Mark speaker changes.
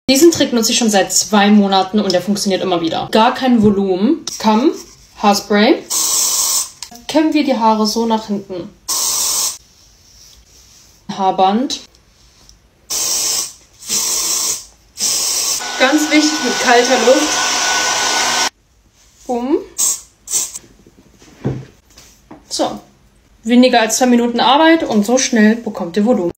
Speaker 1: Diesen Trick nutze ich schon seit 2 Monaten und der funktioniert immer wieder. Gar kein Volumen. Kamm, Haarspray. Kämmen wir die Haare so nach hinten. Haarband. Ganz wichtig mit kalter Luft. Bumm. So. Weniger als 2 Minuten Arbeit und so schnell bekommt ihr Volumen.